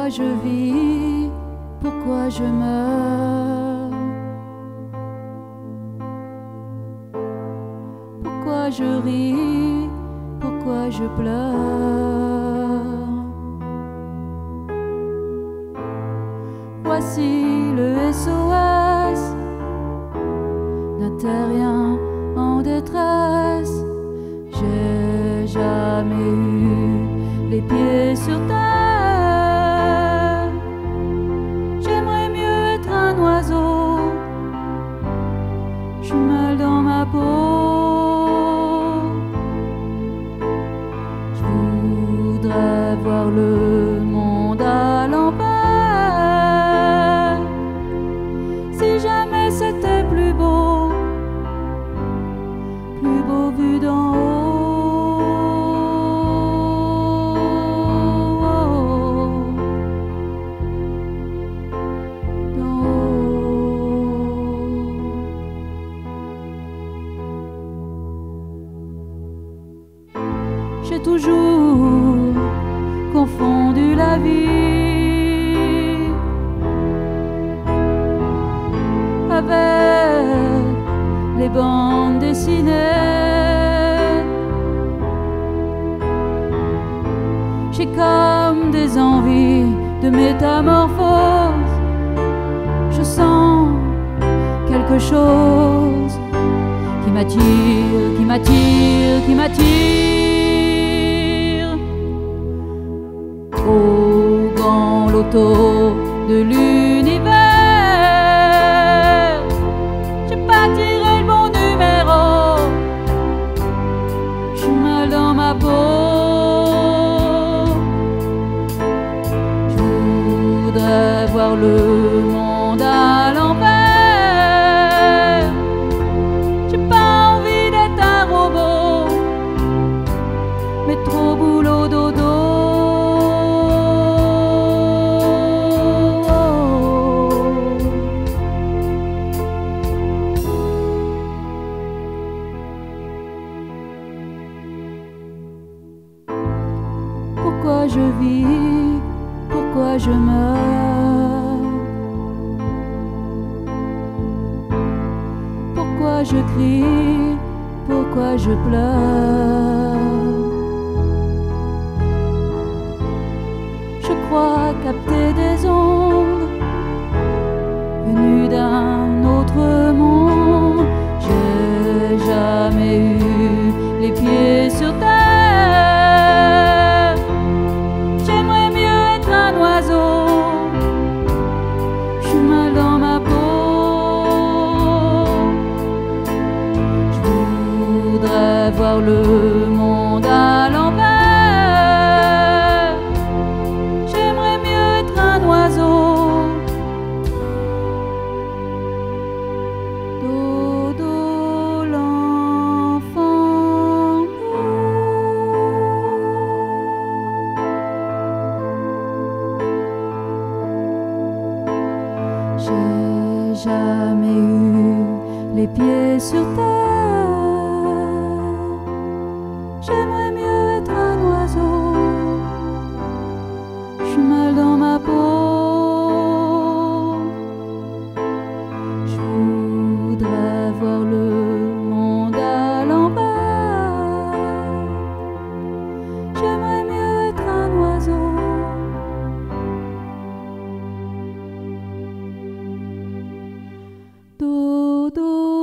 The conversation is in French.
je vis, pourquoi je meurs, pourquoi je ris, pourquoi je pleure. Voici le SOS d'un terrien en détresse. J'ai jamais eu les pieds sur terre. J'aimerais mieux être un oiseau. Je suis mal dans ma peau. Je voudrais voir le monde à l'envers. Si jamais c'était plus beau vu d'en haut. J'ai toujours confondu la vie avec les bandes dessinées. J'ai comme des envies de métamorphose. Je sens quelque chose qui m'attire, qui m'attire, qui m'attire. Au grand loto de l'univers, j'ai pas tiré le bon numéro. Je suis mal dans ma peau. Je voudrais voir le monde à l'envers. J'ai pas envie d'être un robot, mais trop boulot dodo. Pourquoi je vis, pourquoi je meurs, pourquoi je crie, pourquoi je pleure. Je crois capter des ondes venues d'un autre monde. J'ai jamais eu les pieds sur terre. Je suis mal dans ma peau. Je voudrais voir le monde à l'envers. J'aimerais mieux être un oiseau. Dodo l'enfant. J'ai jamais eu les pieds sur terre. J'aimerais mieux être un oiseau. Je suis mal dans ma peau. Je voudrais voir le monde à l'envers. J'aimerais mieux être un oiseau. Dodo